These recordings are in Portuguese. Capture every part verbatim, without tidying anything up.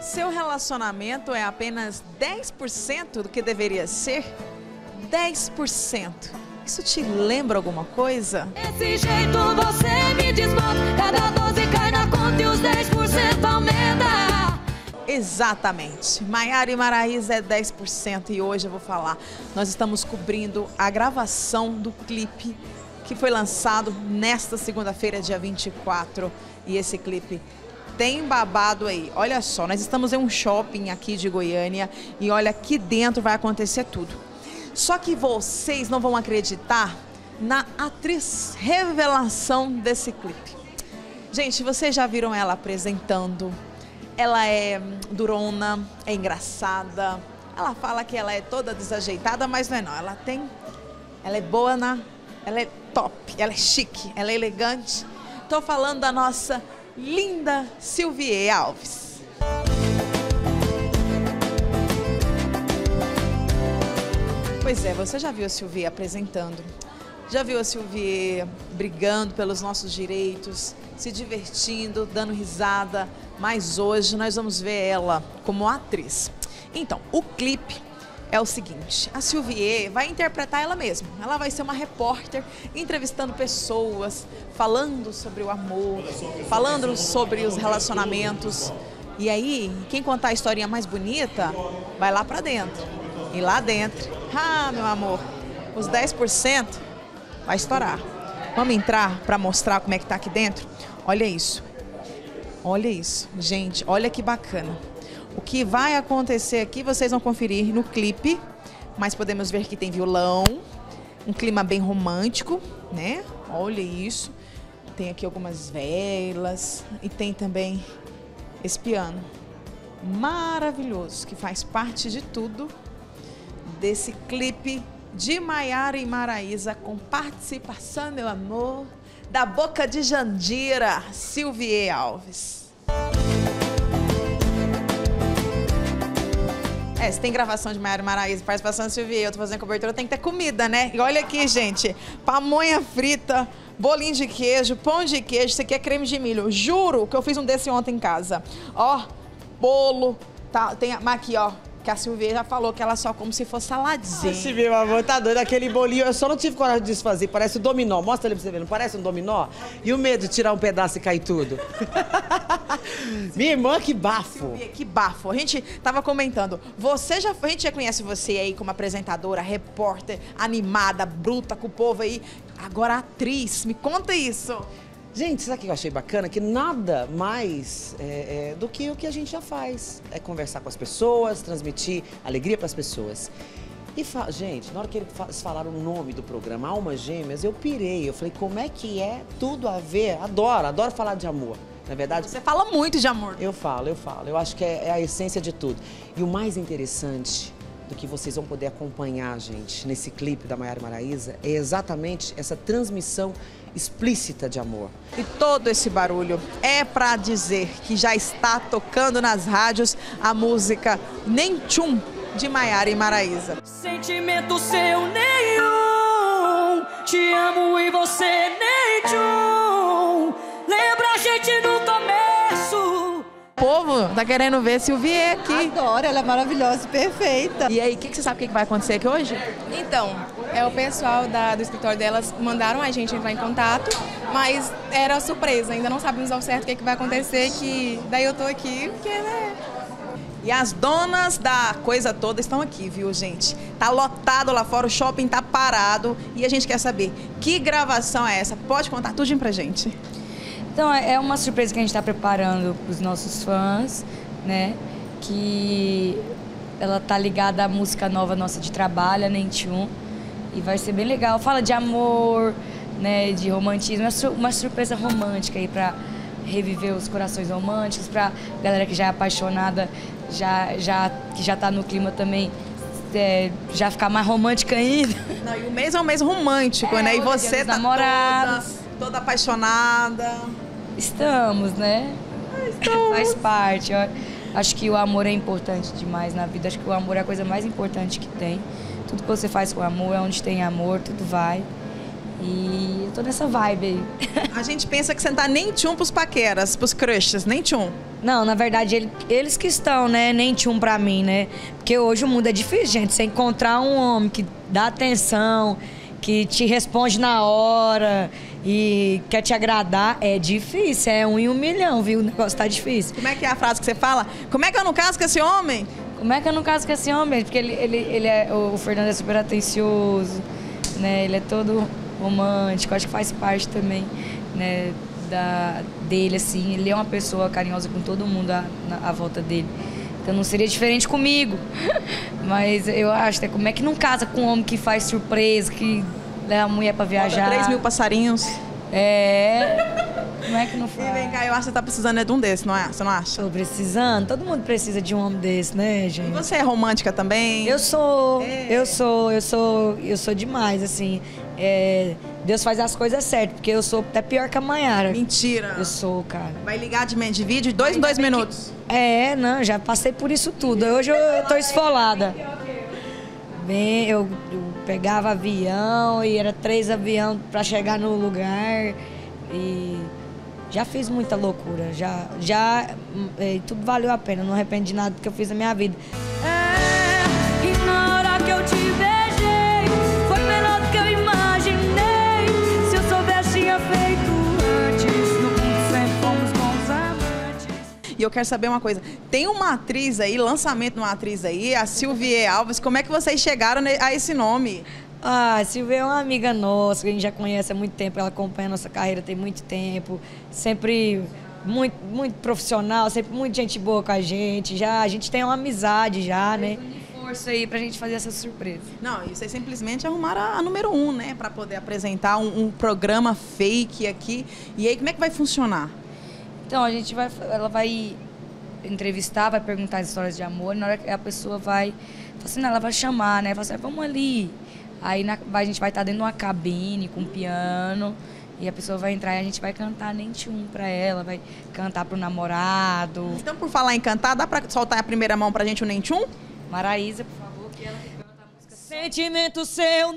Seu relacionamento é apenas dez por cento do que deveria ser? dez por cento. Isso te lembra alguma coisa? Desse jeito você me desmonta, cada doze cai na conta e os dez por cento aumenta. Exatamente. Maiara e Maraísa é dez por cento e hoje eu vou falar. Nós estamos cobrindo a gravação do clipe que foi lançado nesta segunda-feira, dia vinte e quatro. E esse clipe tem babado aí. Olha só, nós estamos em um shopping aqui de Goiânia e olha, aqui dentro vai acontecer tudo. Só que vocês não vão acreditar na atriz revelação desse clipe. Gente, vocês já viram ela apresentando. Ela é durona, é engraçada. Ela fala que ela é toda desajeitada, mas não é não. Ela tem... Ela é boa na... Ela é top, ela é chique, ela é elegante. Tô falando da nossa linda Silviê Alves. Pois é, você já viu a Silviê apresentando, já viu a Silviê brigando pelos nossos direitos, se divertindo, dando risada, mas hoje nós vamos ver ela como atriz. Então, o clipe é o seguinte, a Silviê vai interpretar ela mesma, ela vai ser uma repórter entrevistando pessoas, falando sobre o amor, falando sobre os relacionamentos. E aí, quem contar a historinha mais bonita, vai lá pra dentro. E lá dentro, ah, meu amor, os dez por cento vai estourar. Vamos entrar para mostrar como é que tá aqui dentro? Olha isso. Olha isso. Gente, olha que bacana. O que vai acontecer aqui, vocês vão conferir no clipe, mas podemos ver que tem violão, um clima bem romântico, né? Olha isso. Tem aqui algumas velas e tem também esse piano maravilhoso, que faz parte de tudo desse clipe de Maiara e Maraísa, com participação, meu amor, da boca de Jandira, Silviê Alves. É, se tem gravação de Maiara e Maraísa, participação de Silviê, eu tô fazendo cobertura, tem que ter comida, né? E olha aqui, gente, pamonha frita, bolinho de queijo, pão de queijo, isso aqui é creme de milho. Juro que eu fiz um desse ontem em casa. Ó, bolo, tá, tem aqui, ó. Que a Silviê já falou que ela só come se for saladinha. Silviê, meu amor, tá doido. Aquele bolinho, eu só não tive coragem de desfazer. Parece um dominó. Mostra ele pra você ver, não parece um dominó? E o medo de tirar um pedaço e cair tudo? Minha irmã, que bafo. Silviê, que bafo. A gente tava comentando. Você já, a gente já conhece você aí como apresentadora, repórter, animada, bruta com o povo aí. Agora atriz, me conta isso. Gente, sabe o que eu achei bacana? Que nada mais é, é, do que o que a gente já faz. É conversar com as pessoas, transmitir alegria para as pessoas. E, fa gente, na hora que eles falaram o nome do programa, Almas Gêmeas, eu pirei. Eu falei, como é que é tudo a ver? Adoro, adoro falar de amor. Na verdade, você fala muito de amor. Eu falo, eu falo. Eu acho que é, é a essência de tudo. E o mais interessante do que vocês vão poder acompanhar, gente, nesse clipe da Maiara e Maraísa, é exatamente essa transmissão explícita de amor. E todo esse barulho é para dizer que já está tocando nas rádios a música Nem Tchum, de Maiara e Maraísa. Sentimento seu nenhum, te amo e você nem tchum, lembra a gente no começo. O povo tá querendo ver Silviê aqui. Adoro, ela é maravilhosa, perfeita. E aí, o que, que você sabe o que vai acontecer aqui hoje? Então, é o pessoal da, do escritório delas mandaram a gente entrar em contato, mas era surpresa, ainda não sabemos ao certo o que, que vai acontecer, que daí eu tô aqui, porque, né? E as donas da coisa toda estão aqui, viu, gente? Tá lotado lá fora, o shopping tá parado e a gente quer saber que gravação é essa? Pode contar tudinho pra gente. Então, é uma surpresa que a gente está preparando para os nossos fãs, né? Que ela tá ligada à música nova nossa de trabalho, Nem Tchum. E vai ser bem legal. Fala de amor, né? De romantismo. É uma surpresa romântica aí para reviver os corações românticos, para galera que já é apaixonada, já, já, que já tá no clima também, é, já ficar mais romântica ainda. Não, e o mês é um mês romântico, é, né? E você tá toda, toda apaixonada. Estamos, né? Estamos. Faz parte. Eu acho que o amor é importante demais na vida. Acho que o amor é a coisa mais importante que tem. Tudo que você faz com amor, é onde tem amor, tudo vai. E eu tô nessa vibe aí. A gente pensa que você não tá nem tchum pros paqueras, pros crushes, nem tchum. Não, na verdade, ele, eles que estão, né? Nem tchum pra mim, né? Porque hoje o mundo é difícil, gente. Você encontrar um homem que dá atenção, que te responde na hora e quer te agradar, é difícil. É um em um milhão, viu? O negócio tá difícil. Como é que é a frase que você fala? Como é que eu não caso com esse homem? Como é que eu não caso com esse homem? Porque ele, ele, ele é, o Fernando é super atencioso, né? Ele é todo romântico, acho que faz parte também, né, da, dele, assim. Ele é uma pessoa carinhosa com todo mundo à, na, à volta dele. Então não seria diferente comigo. Mas eu acho, né, como é que não casa com um homem que faz surpresa, que leva a mulher pra viajar? três mil passarinhos. É... Como é que não faz? E vem cá, eu acho que você tá precisando de um desse, não é? Você não acha? Tô precisando. Todo mundo precisa de um homem desse, né, gente? E você é romântica também? Eu sou, é. eu sou, eu sou, eu sou demais, assim. É, Deus faz as coisas certas, porque eu sou até pior que a Mayara. Mentira. Eu sou, cara. Vai ligar de, de vídeo de dois em dois minutos. É, não, já passei por isso tudo. Hoje eu, eu tô esfolada. Bem, eu, eu pegava avião e era três aviões pra chegar no lugar. E já fiz muita loucura. Já, já é, tudo valeu a pena. Não arrependo de nada que eu fiz na minha vida. É, e na hora que eu te beijei, foi melhor do que eu imaginei. Se eu soubesse, tinha feito antes. No mundo sempre fomos bons amantes. E eu quero saber uma coisa. Tem uma atriz aí, lançamento de uma atriz aí, a Silvie Alves. Como é que vocês chegaram a esse nome? Ah, a Silvia é uma amiga nossa, que a gente já conhece há muito tempo, ela acompanha a nossa carreira tem muito tempo, sempre muito, muito profissional, sempre muito gente boa com a gente, já, a gente tem uma amizade já, né? Força aí pra gente fazer essa surpresa. Não, e vocês simplesmente arrumaram a, a número um, né? Pra poder apresentar um, um programa fake aqui. E aí, como é que vai funcionar? Então, a gente vai, ela vai entrevistar, vai perguntar as histórias de amor, e na hora que a pessoa vai, assim, ela vai chamar, né? Vai falar assim, vamos ali. Aí na, a gente vai estar dentro de uma cabine com piano e a pessoa vai entrar e a gente vai cantar Nem Tchum pra ela, vai cantar pro namorado. Então, por falar em cantar, dá pra soltar a primeira mão pra gente o Nem Tchum? Maraísa, por favor, que ela que canta a música. Sentimento seu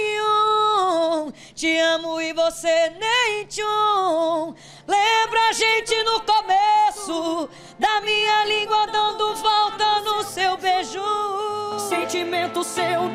nenhum, te amo e você nem tchum. Lembra a gente no começo, da minha língua dando volta no seu beijo. Sentimento seu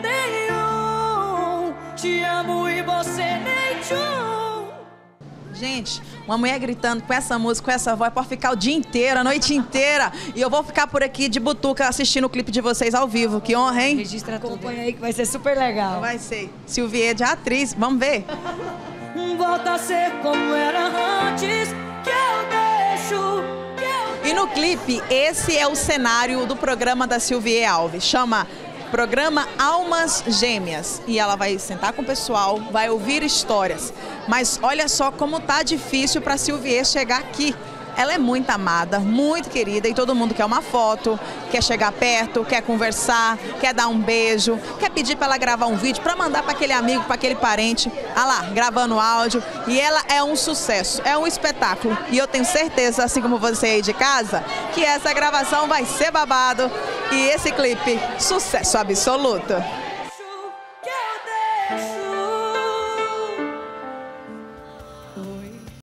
nenhum, te amo e você nem tchum. Gente, uma mulher gritando com essa música, com essa voz, pode ficar o dia inteiro, a noite inteira. E eu vou ficar por aqui de butuca assistindo o clipe de vocês ao vivo. Que honra, hein? Registra tudo. Acompanha aí que vai ser super legal. Vai ser. Silvie de atriz, vamos ver? Volta a ser como era antes, que eu deixo, que eu... E no clipe, esse é o cenário do programa da Silvie Alves. Chama Programa Almas Gêmeas. E ela vai sentar com o pessoal, vai ouvir histórias. Mas olha só como tá difícil para a Silvie chegar aqui. Ela é muito amada, muito querida e todo mundo quer uma foto, quer chegar perto, quer conversar, quer dar um beijo, quer pedir para ela gravar um vídeo para mandar para aquele amigo, para aquele parente. Ah lá, gravando áudio. E ela é um sucesso, é um espetáculo. E eu tenho certeza, assim como você aí de casa, que essa gravação vai ser babado. E esse clipe, sucesso absoluto.